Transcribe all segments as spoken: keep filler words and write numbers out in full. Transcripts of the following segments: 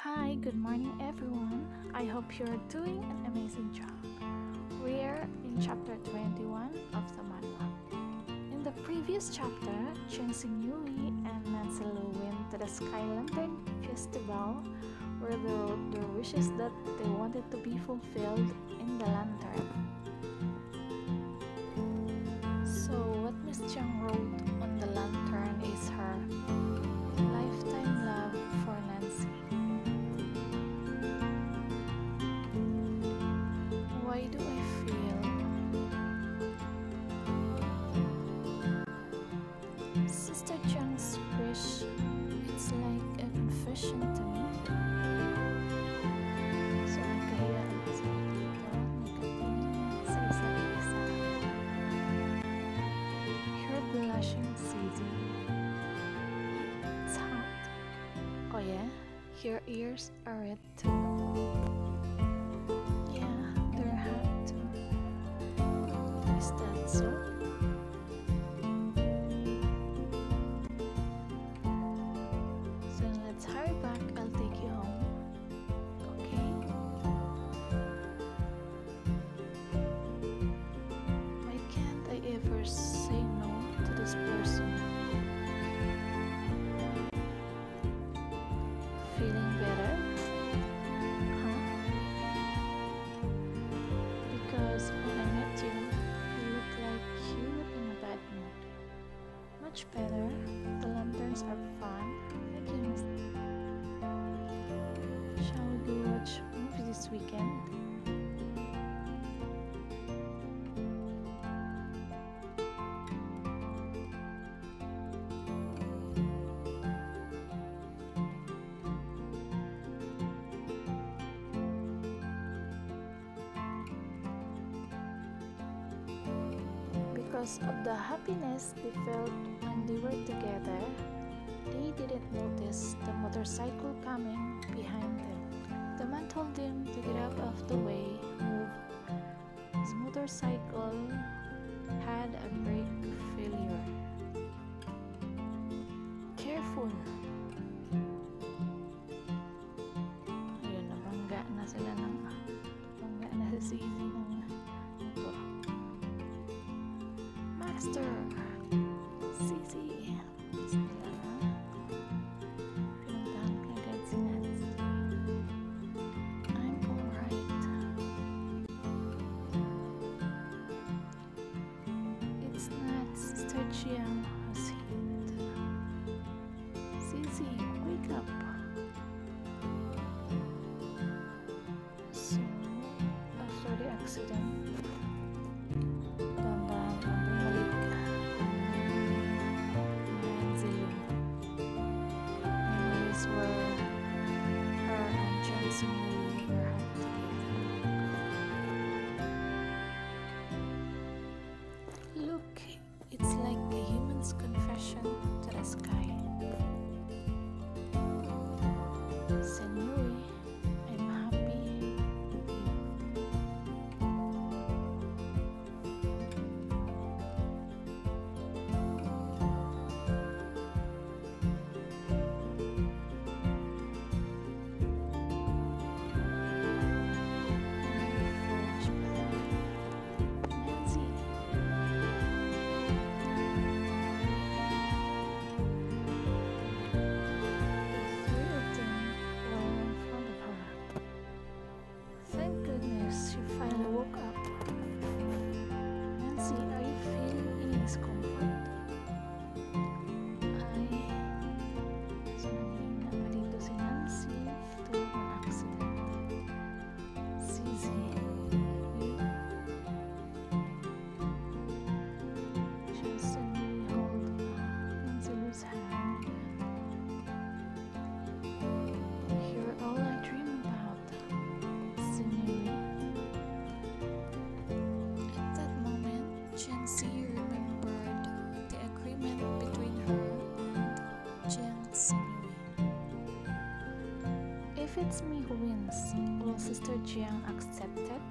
Hi, good morning everyone. I hope you're doing an amazing job. We're in chapter twenty-one of the manual. In the previous chapter, Cheng Xinhui and Nancy Lu went to the Sky Lantern Festival where they wrote their wishes that they wanted to be fulfilled in the lantern. So what Miss Cheng wrote on the lantern is her lifetime love for Nancy. Why do I feel Sister Cheng's wish? It's like a confession to me. So nagkahiyaan sa dito, nagkatingin sa isa't isa. You're blushing, Susie. It's hot. Oh yeah? Your ears are red too. Yeah, they're hot too. Is that so? So let's hurry back. I'll take you home. Okay? Why can't I ever say no to this person? Feeling better? Huh? Because when I met you, you looked like you were in a bad mood. Much better. The lanterns are fun. Thank you, Miss. Shall we go watch movie this weekend? Because of the happiness they felt when they were together, they didn't notice the motorcycle coming behind them. The man told him to get out of the way, move. His motorcycle had a brake failure. Careful! Ayun, nabangga na sila ng bangga na si Easy ng motor. Master! Sisi! Sila na. Pinuntahan ka agad si Nancy. I'm alright. It's not Sister Jiang who's hit. Sisi, wake up! So, after the accident, dahan-dahan ang bumalik ang Nancy Lu. Memories where her and Cheng Xinhui were happy together. Look, it's like a human's confession to the sky. Xinhui, I'm happy with you. Nancy. The three of them were in front of her. Thank goodness she finally woke up. Nancy, are you feeling any discomfort? Ay, so nanghihina pa dito si Nancy tulad ng accident. Sisi, you just suddenly hold Nancy Lu's hand. You're all I dream about, Xinhui. At that moment, Cheng Xi remembered the agreement between her and Cheng Xinhui. If it's me who wins, will Sister Jiang accept it?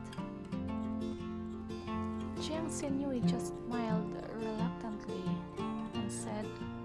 Cheng Xinhui just smiled reluctantly and said,